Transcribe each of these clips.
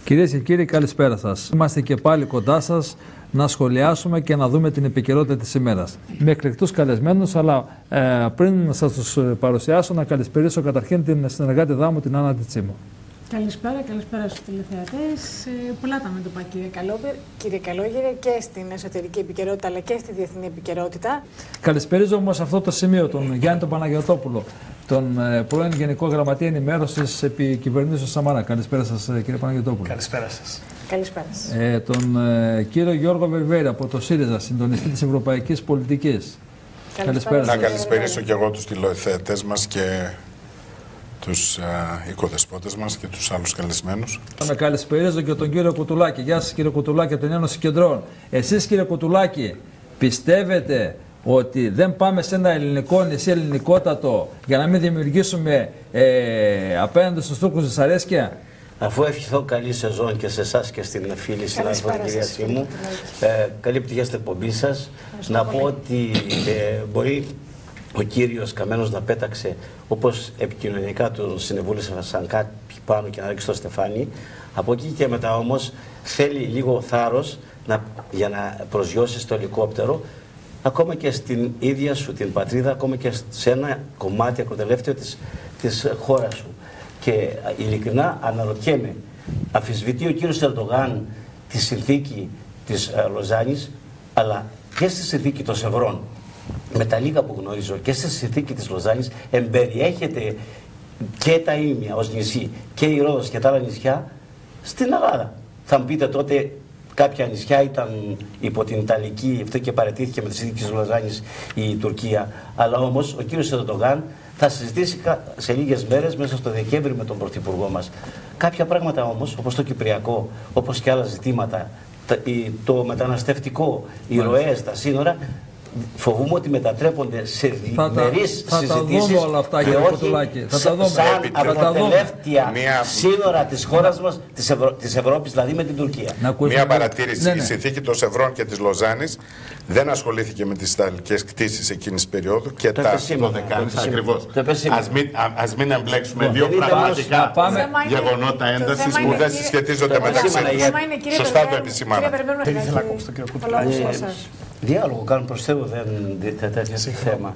Κυρίες και κύριοι, καλησπέρα σας. Είμαστε και πάλι κοντά σας να σχολιάσουμε και να δούμε την επικαιρότητα της ημέρας. Με εκλεκτούς καλεσμένους, αλλά πριν σας τους παρουσιάσω, να καλησπερίσω καταρχήν την συνεργάτη μου, την Άννα Τσίμου. Καλησπέρα στους τηλεθεατές. Πολλά τα μέτωπα, κύριε Καλόγερε, και στην εσωτερική επικαιρότητα αλλά και στη διεθνή επικαιρότητα. Καλησπερίζω όμως σε αυτό το σημείο τον Γιάννη τον Παναγιωτόπουλο, τον πρώην Γενικό Γραμματεία Ενημέρωσης επί κυβερνήσεως Σαμαρά. Καλησπέρα σας, κύριε Παναγιωτόπουλο. Καλησπέρα σας. Καλησπέρα σας. Τον κύριο Γιώργο Βερβέρη από το ΣΥΡΙΖΑ, συντονιστή της Ευρωπαϊκής Πολιτικής. Καλησπέρα σας. Να καλησπερίσω και εγώ τους τηλεθεατές μας και τους οικοδεσπότες μας και τους άλλους καλεσμένους. Να καλησπερίζω και τον κύριο Κουτουλάκη. Γεια σας, κύριε Κουτουλάκη, από την Ένωση Κεντρών. Εσείς, κύριε Κουτουλάκη, πιστεύετε ότι δεν πάμε σε ένα ελληνικό νησί, ελληνικότατο, για να μην δημιουργήσουμε απέναντι στους Τούρκους δυσαρέσκεια? Αφού ευχηθώ καλή σεζόν και σε εσάς και στην φίλη συνάδελφο την κυρία Τσίμου, καλή επιτυχία στην εκπομπή σας. Να πω ότι μπορεί ο κύριος Καμένος να πέταξε, όπως επικοινωνικά του συνεβούλησαν κάποιοι πάνω και να ρίξει το στεφάνι. Από εκεί και μετά όμως θέλει λίγο θάρρος για να προσγειώσει το ελικόπτερο, ακόμα και στην ίδια σου την πατρίδα, ακόμα και σε ένα κομμάτι ακροτελεύτιο της χώρας σου. Και ειλικρινά αναρωτιέμαι, αμφισβητεί ο κύριος Ερντογάν τη συνθήκη της Λοζάνης, αλλά και στη συνθήκη των Σευρών, με τα λίγα που γνωρίζω, και στη συνθήκη της Λοζάνης εμπεριέχεται και τα Ήμια ως νησί και η Ρόδος και τα άλλα νησιά στην Ελλάδα. Θα μου πείτε τότε κάποια νησιά ήταν υπό την Ιταλική, αυτό και παραιτήθηκε με τη συνθήκη της Λοζάνης η Τουρκία. Αλλά όμως ο κύριος Ερντογάν θα συζητήσει σε λίγες μέρες μέσα στο Δεκέμβρη με τον Πρωθυπουργό μας. Κάποια πράγματα όμως, όπως το Κυπριακό, όπως και άλλα ζητήματα, το μεταναστευτικό, οι ροές, τα σύνορα, φοβούμαι ότι μετατρέπονται σε διμερείς συζητήσεις όλα αυτά, και όχι σαν ακροτελεύτια σύνορα της χώρας μας, της Ευρώπης, δηλαδή με την Τουρκία. Μία παρατήρηση. Η συνθήκη των Σευρών και της Λοζάνης δεν ασχολήθηκε με τις ιταλικές κτίσεις εκείνης της περίοδου και τα δωδεκάνησα ακριβώς. Ας μην εμπλέξουμε δύο πραγματικά γεγονότα έντασης που δεν συσχετίζονται μεταξύ τους. Σωστά το επισημάνατε. Δεν ήθελα να ακούσω τον κύριο Κουτουλάκη. Διάλογο κάνουν προς Θεού, δεν τέτοια θέμα.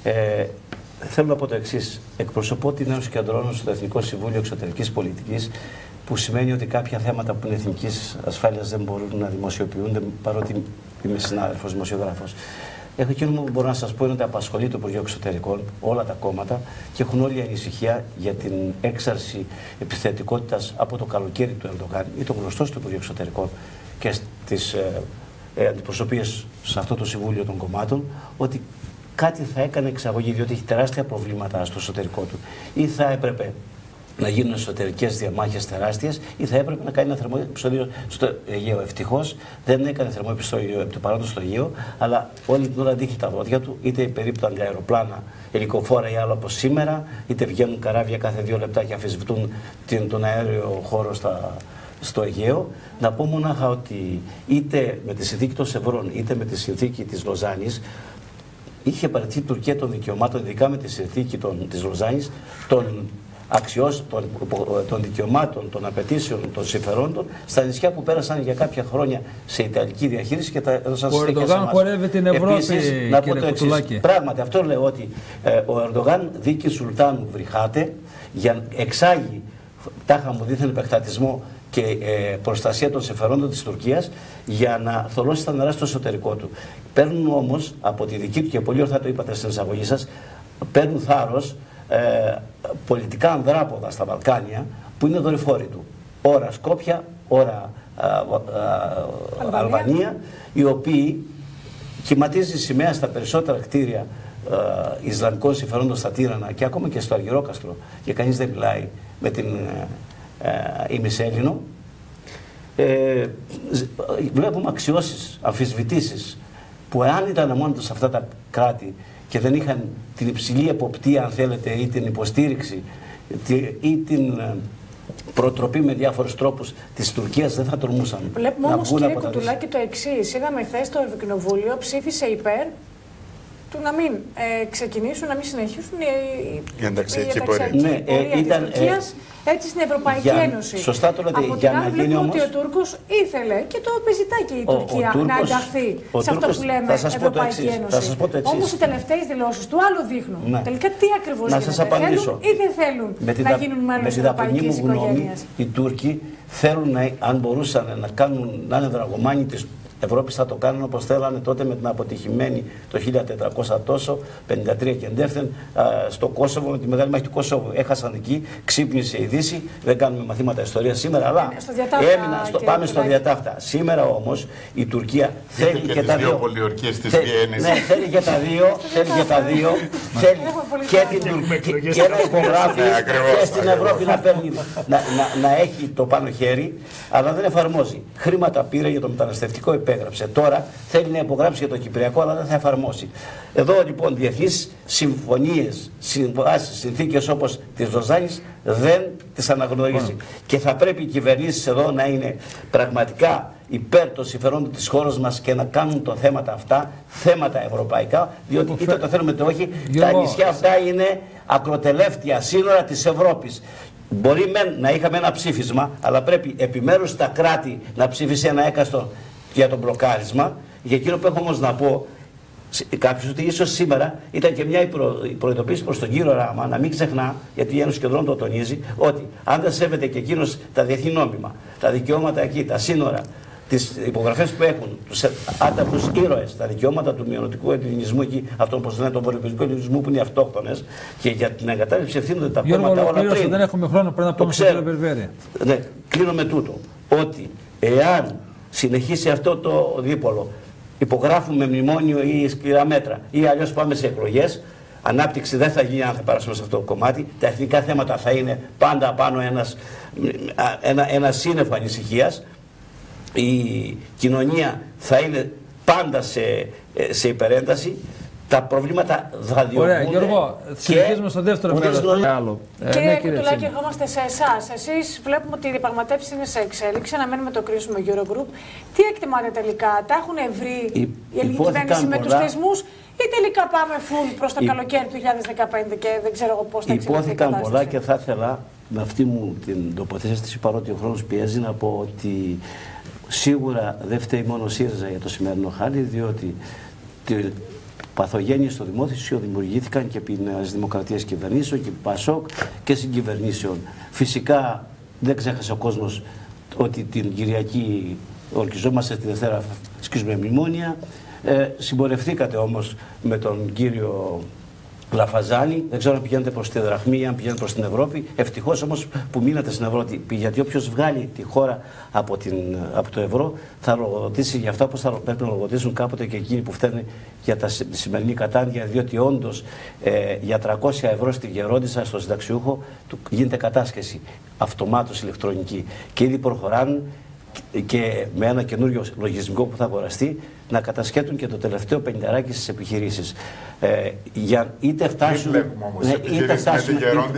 Θέλω να πω το εξής. Εκπροσωπώ την Ένωση Κεντρών στο Εθνικό Συμβούλιο Εξωτερικής Πολιτικής, που σημαίνει ότι κάποια θέματα που είναι εθνικής ασφάλειας δεν μπορούν να δημοσιοποιούνται, παρότι είμαι συνάδελφος, δημοσιογράφος. Εκείνο που μπορώ να σας πω είναι ότι απασχολεί το Υπουργείο Εξωτερικών, όλα τα κόμματα, και έχουν όλη ανησυχία για την έξαρση επιθετικότητας από το καλοκαίρι του Ερντογάν ή το γνωστό στο Υπουργείο Εξωτερικών και στις αντιπροσωπείες σε αυτό το Συμβούλιο των Κομμάτων, ότι κάτι θα έκανε εξαγωγή, διότι έχει τεράστια προβλήματα στο εσωτερικό του. Ή θα έπρεπε να γίνουν εσωτερικές διαμάχες τεράστιες, ή θα έπρεπε να κάνει ένα θερμοεπιστολίο στο Αιγαίο. Ευτυχώς δεν έκανε θερμοεπιστολίο επί του παρόντος στο Αιγαίο, αλλά όλη την ώρα δείχνει τα δόντια του, είτε περίπτωτα αεροπλάνα, ελικοφόρα ή άλλο όπως σήμερα, είτε βγαίνουν καράβια κάθε 2 λεπτά και αμφισβητούν τον αέριο χώρο στο Αιγαίο. Να πω μονάχα ότι είτε με τη συνθήκη των Σευρών είτε με τη συνθήκη της Λοζάνης είχε παραιτηθεί η Τουρκία των δικαιωμάτων, ειδικά με τη συνθήκη της Λοζάνης, των δικαιωμάτων, των απαιτήσεων, των συμφερόντων στα νησιά που πέρασαν για κάποια χρόνια σε Ιταλική διαχείριση και τα έδωσαν στις δικές μας. Ο Ερντογάν χορεύει την Ευρώπη, επίσης, να πω το εξής. Πράγματι, αυτό λέω ότι ο Ερντογάν δίκη Σουλτάνου Βριχάτε για να εξάγει τάχα μου δίθεν επεκτατισμό και προστασία των συμφερόντων της Τουρκίας για να θολώσει τα νερά στο εσωτερικό του. Παίρνουν όμως από τη δική του, και πολύ ορθά το είπατε στην εισαγωγή σας, παίρνουν θάρρος πολιτικά ανδράποδα στα Βαλκάνια που είναι δορυφόροι του. Ώρα Σκόπια, ώρα Αλβανία, οι οποίοι κυματίζει σημαία στα περισσότερα κτίρια Ισλαμικών συμφερόντων στα Τύρανα και ακόμα και στο Αργυρόκαστρο, και κανείς δεν μιλάει με την ημισέλληνο. Βλέπουμε αξιώσεις, αμφισβητήσεις που εάν ήταν μόνο σε αυτά τα κράτη και δεν είχαν την υψηλή εποπτεία, αν θέλετε, ή την υποστήριξη ή την προτροπή με διάφορους τρόπους της Τουρκίας, δεν θα τολμούσαν. Βλέπουμε όμως, κύριε Κουτουλάκη, το εξής. Είδαμε χθες το Ευρωκοινοβούλιο ψήφισε υπέρ του να μην ξεκινήσουν, να μην συνεχίσουν η ενταξιακή πορεία της Τουρκίας έτσι στην Ευρωπαϊκή Ένωση. Σωστά το λέτε. Από την άλλη βλέπουμε ότι ο Τούρκος ήθελε και το επιζητάει και η Τουρκία να ενταχθεί σε αυτό που λέμε Ευρωπαϊκή Ένωση. Όμως οι τελευταίες δηλώσεις του άλλο δείχνουν. Τελικά τι ακριβώς θέλουν ή δεν θέλουν να γίνουν μέλος της Ευρωπαϊκής οικογένειας. Οι Τούρκοι θέλουν, αν μπορούσαν να είναι δραγωμάνοι της Ευρώπη, θα το κάνουν όπως θέλανε τότε με την αποτυχημένη το 1400 τόσο, 53 και εντεύθεν στο Κόσοβο, με τη μεγάλη μάχη του Κόσοβου. Έχασαν εκεί, ξύπνησε η Δύση. Δεν κάνουμε μαθήματα ιστορίας σήμερα, αλλά πάμε στο διατάφτα. Σήμερα όμως η Τουρκία θέλει και τα δύο. Ναι, θέλει και τα δύο. Θέλει και να υπογράφει και στην Ευρώπη να έχει το πάνω χέρι, αλλά δεν εφαρμόζει. Χρήματα πήρε για το μεταναστευτικό, υπέγραψε. Τώρα θέλει να υπογράψει για το Κυπριακό, αλλά δεν θα εφαρμόσει. Εδώ λοιπόν διεθνείς συμφωνίες, συμβάσεις, συνθήκες όπως της Λοζάνης δεν τις αναγνωρίζει. Και θα πρέπει οι κυβερνήσεις εδώ να είναι πραγματικά υπέρ των συμφερόντων της χώρας μας και να κάνουν τα θέματα αυτά θέματα ευρωπαϊκά, διότι είτε το θέλουμε είτε όχι, τα νησιά αυτά είναι ακροτελεύτια σύνορα της Ευρώπης. Μπορεί να είχαμε ένα ψήφισμα, αλλά πρέπει επιμέρους τα κράτη να ψήφισε ένα έκαστο για το μπλοκάρισμα. Για εκείνο που έχω όμως να πω κάποιος, ότι ίσως σήμερα ήταν και μια προειδοποίηση προς τον κύριο Ράμα να μην ξεχνά, γιατί η Ένωση Κεντρών το τονίζει, ότι αν δεν σέβεται και εκείνος τα διεθνή νόμιμα, τα δικαιώματα εκεί, τα σύνορα, τις υπογραφές που έχουν, τους άταχους ήρωες, τα δικαιώματα του μειονοτικού ελληνισμού εκεί, αυτό όπως λένε, τον πολυπολιτικό ελληνισμού που είναι οι αυτόχθονες, και για την εγκατάλειψη ευθύνονται τα πράγματα όλα πριν. Δεν έχουμε χρόνο πριν να πούμε στο κύριο Μπερβέρη. Ναι, κλείνω με τούτο, ότι εάν συνεχίσει αυτό το δίπολο, υπογράφουμε μνημόνιο ή σκληρά μέτρα, ή αλλιώς πάμε σε εκλογές, ανάπτυξη δεν θα γίνει αν θα περάσουμε σε αυτό το κομμάτι. Τα εθνικά θέματα θα είναι πάντα πάνω ένα σύννεφο ανησυχίας. Η κοινωνία θα είναι πάντα σε υπερένταση. Τα προβλήματα θα διωγγούνται. Ωραία, Γιώργο, συνεχίζουμε στο δεύτερο μέρος. Κύριε Κουτουλάκη, ερχόμαστε σε εσάς. Εσείς βλέπουμε ότι οι διαπραγματεύσεις είναι σε εξέλιξη. Αναμένουμε το κρίσιμο Eurogroup. Τι εκτιμάτε τελικά, τα έχουν βρει η ελληνική κυβέρνηση με τους θεσμούς, ή τελικά πάμε full προς το καλοκαίρι του 2015 και δεν ξέρω εγώ πώς θα εξελιχθεί η κατάσταση? Υπόθηκαν πολλά και θα ήθελα με αυτή μου την τοποθέτηση, παρότι ο χρόνος πιέζει, να πω ότι σίγουρα δεν φταίει μόνο ο ΣΥΡΙΖΑ για το σημερινό χάλι, διότι παθογένειες στο δημόσιο δημιουργήθηκαν και επί Νέας Δημοκρατίας κυβερνήσεων και ΠΑΣΟΚ και συγκυβερνήσεων. Φυσικά δεν ξέχασε ο κόσμος ότι την Κυριακή ορκιζόμαστε τη Δευτέρα σκίζουμε μνημόνια. Συμπορευθήκατε όμως με τον κύριο Λαφαζάνη. Δεν ξέρω αν πηγαίνετε προς τη δραχμή ή αν πηγαίνετε προς την Ευρώπη. Ευτυχώς όμως που μείνατε στην Ευρώπη, γιατί όποιος βγάλει τη χώρα από το ευρώ θα λογοδοτήσει για αυτά που θα πρέπει να λογοδοτήσουν κάποτε και εκείνοι που φταίνουν για τη σημερινή κατάντια. Διότι όντως για 300 ευρώ στη Γερόντισσα, στο συνταξιούχο, γίνεται κατάσχεση αυτομάτως ηλεκτρονική. Και ήδη προχωράνε και με ένα καινούριο λογισμικό που θα αγοραστεί να κατασκέτουν και το τελευταίο πενινταράκι στις επιχειρήσεις. Για είτε φτάσουν. Είτε φτάσουν.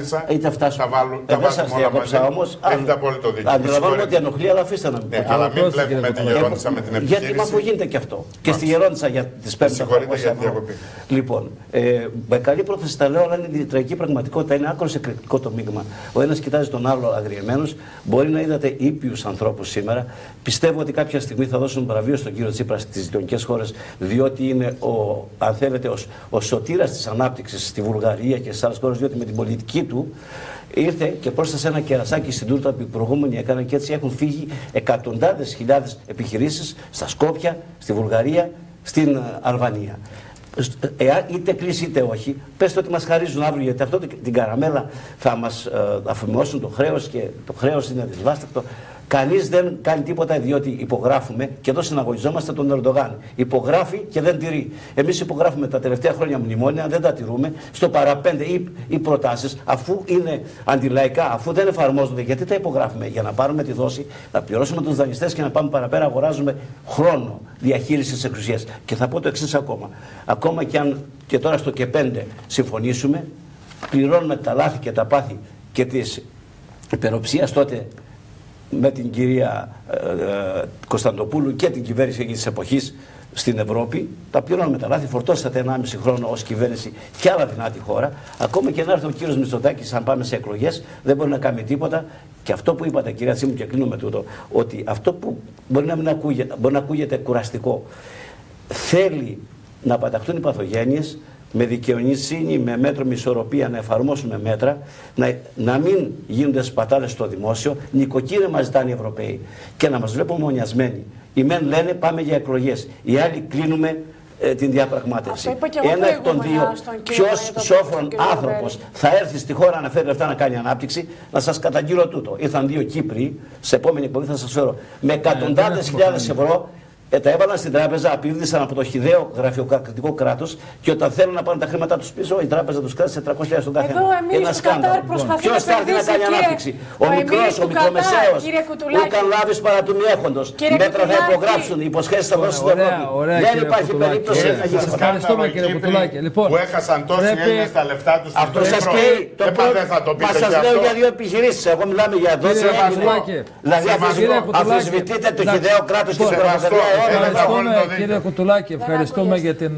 Τα βάλουμε όλα όμως. Έχετε απόλυτο δίκιο. Αντιλαμβάνομαι ότι ενοχλεί, αλλά αφήστε να μην. Αλλά μην βλέπουμε τη Γερόντισσα με την επιχείρηση. Γιατί μα γίνεται και αυτό. Και στη Γερόντισσα για τις 500 ευρώ. Λοιπόν, με καλή πρόθεση τα λέω, αλλά είναι η τραγική πραγματικότητα. Είναι άκρως εκρηκτικό το μείγμα. Ο ένας κοιτάζει τον άλλο αγριεμένος. Μπορεί να είδατε ήπιους ανθρώπους σήμερα. Πιστεύω ότι κάποια στιγμή θα δώσουν βραβείο στον κύριο Τσίπρα στις γειτονικές χώρες, διότι είναι αν θέλετε, ο σωτήρας της ανάπτυξης στη Βουλγαρία και στις άλλες χώρες, διότι με την πολιτική του ήρθε και πρόσθεσε ένα κερασάκι στην τούρτα που οι προηγούμενοι έκαναν, και έτσι έχουν φύγει εκατοντάδες χιλιάδες επιχειρήσεις στα Σκόπια, στη Βουλγαρία, στην Αλβανία. Είτε κλείσει είτε όχι, πέστε ότι μας χαρίζουν αύριο, γιατί αυτό την καραμέλα θα μας αφημώσουν το χρέος, και το χρέος είναι δυσβάστακτο. Κανείς δεν κάνει τίποτα, διότι υπογράφουμε, και εδώ συναγωνιζόμαστε τον Ερντογάν. Υπογράφει και δεν τηρεί. Εμείς υπογράφουμε τα τελευταία χρόνια μνημόνια, δεν τα τηρούμε. Στο παραπέντε οι προτάσεις, αφού είναι αντιλαϊκά, αφού δεν εφαρμόζονται, γιατί τα υπογράφουμε? Για να πάρουμε τη δόση, να πληρώσουμε τους δανειστές και να πάμε παραπέρα, αγοράζουμε χρόνο διαχείρισης της εξουσίας. Και θα πω το εξής ακόμα. Ακόμα και αν και τώρα στο ΚΕ5 συμφωνήσουμε, πληρώνουμε τα λάθη και τα πάθη και της υπεροψίας τότε με την κυρία Κωνσταντοπούλου και την κυβέρνηση εκείνης της εποχής στην Ευρώπη, τα πληρώνουμε τα λάθη, φορτώσατε 1,5 χρόνο ως κυβέρνηση και άλλα δυνάτη χώρα. Ακόμα και να έρθει ο κύριος Μητσοτάκης, αν πάμε σε εκλογές, δεν μπορεί να κάνει τίποτα. Και αυτό που είπατε, κυρία Τσίμου, και κλείνω με τούτο, ότι αυτό που μπορεί να ακούγεται κουραστικό, θέλει να παταχτούν οι παθογένειες με δικαιοσύνη, με μέτρο, με ισορροπία, να εφαρμόσουμε μέτρα, να μην γίνονται σπατάλες στο δημόσιο. Νοικοκύρια μας ζητάνε οι Ευρωπαίοι και να μας βλέπουν μονιασμένοι. Οι μεν λένε πάμε για εκλογές, οι άλλοι κλείνουμε την διαπραγμάτευση. Ένα εκ των δύο, ποιος σόφρον άνθρωπος θα έρθει στη χώρα να φέρει λεφτά να κάνει ανάπτυξη, να σας καταγγείλω τούτο. Ήρθαν 2 Κύπροι, σε επόμενη εκπομπή θα σας φέρω, με εκατοντάδες χιλιάδες ευρώ. Τα έβαλαν στην τράπεζα, απειλήθησαν από το χυδαίο γραφειοκρατικό κράτος και όταν θέλουν να πάρουν τα χρήματά τους πίσω, η τράπεζα τους κράτησε 300.000 τον καθένα. Ένα σκάνδαλο. Ποιος θα έρθει να κάνει ανάπτυξη? Ο μικρός, ο μικρομεσαίος, ο καλάβης παρά του μη έχοντος. Μέτρα θα υπογράψουν, υποσχέσεις θα δώσουν στην Ευρώπη. Δεν υπάρχει περίπτωση να γίνει. Ευχαριστούμε, κύριε Κουτουλάκη. Που έχασαν τόσοι Έλληνες τα λεφτά τους. Αυτό σας πει. Μα σας λέω για 2 επιχειρήσεις. Εγώ μιλάμε για 12. Δηλαδή αμφισβητείτε το χυδαίο κράτος και την τρομοκρατία. Κύριε Κουτουλάκη, ευχαριστούμε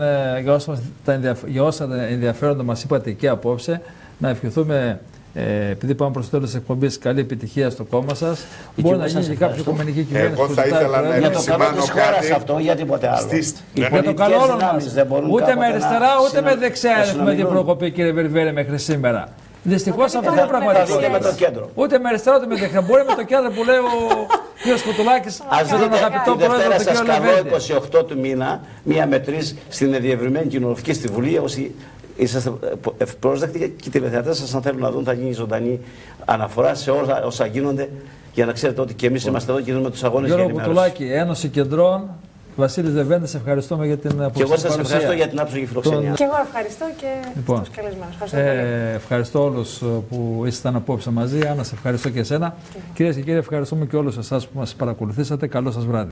για όσα ενδιαφέροντα μας είπατε και απόψε. Να ευχηθούμε, επειδή πάμε προς το τέλος της εκπομπής, καλή επιτυχία στο κόμμα σας. Μπορεί να γίνει και κάποια οικουμενική κυβέρνηση. Εγώ θα ήθελα να επισημάνω κάτι. Αυτό, για τίποτε άλλο. Για το καλό όλων μας. Ούτε με αριστερά ούτε με δεξιά έχουμε την προκοπή, κύριε Βερβέρε, μέχρι σήμερα. Δυστυχώς αυτό δεν πραγματικότητα. Ούτε με αριστερά ούτε με δεξιά. Μπορεί με το κέντρο που λέει ο κ. Κουτουλάκης. Ας δείτε τη Δευτέρα σας καλώ 28 του μήνα, 1 με 3 στην διευρυμένη κοινοβουλευτική στη Βουλή. Όσοι είσαστε ευπρόσδεκτοι και οι τηλεθεατές σας, αν θέλουν να δουν, θα γίνει ζωντανή αναφορά σε όλα όσα γίνονται, για να ξέρετε ότι και εμείς είμαστε εδώ και δίνουμε τους αγώνες για ενημέρωση. Κύριο Κουτουλάκη, Ένωση Κεντρών. Βασίλης Λεβέντη, σε ευχαριστούμε για την παρουσία. Και εγώ σας ευχαριστώ για την άψογη φιλοξενία. Και εγώ ευχαριστώ και τους καλεσμένους. Ευχαριστώ όλους που ήσασταν απόψε μαζί. Άννα, σε ευχαριστώ και εσένα. Κυρίες και κύριοι, ευχαριστούμε και όλους εσάς που μας παρακολουθήσατε. Καλό σας βράδυ.